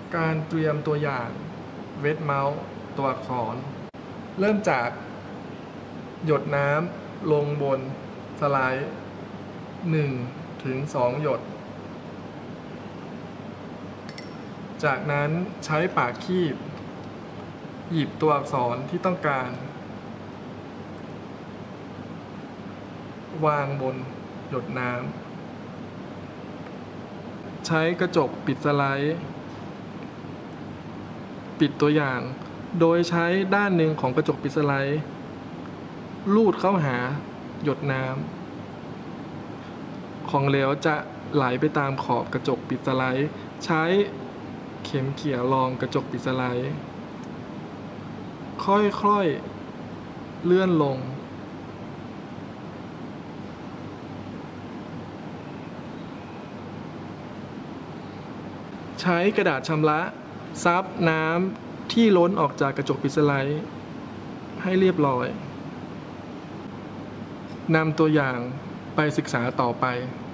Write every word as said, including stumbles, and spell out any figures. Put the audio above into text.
การเตรียมตัวอย่างเวทเมาส์ตัวอักษรเริ่มจากหยดน้ำลงบนสไลด์หนึ่งถึงสองหยดจากนั้นใช้ปากคีบหยิบตัวอักษรที่ต้องการวางบนหยดน้ำใช้กระจกปิดสไลด์ปิดตัวอย่างโดยใช้ด้านหนึ่งของกระจกปิดสไลด์ลูดเข้าหาหยดน้ำของเหลวจะไหลไปตามขอบกระจกปิดสไลด์ใช้เข็มเขี่ยรองกระจกปิดสไลด์ค่อยๆเลื่อนลงใช้กระดาษชำระซับน้ำที่ล้นออกจากกระจกปิดสไลด์ให้เรียบร้อยนำตัวอย่างไปศึกษาต่อไป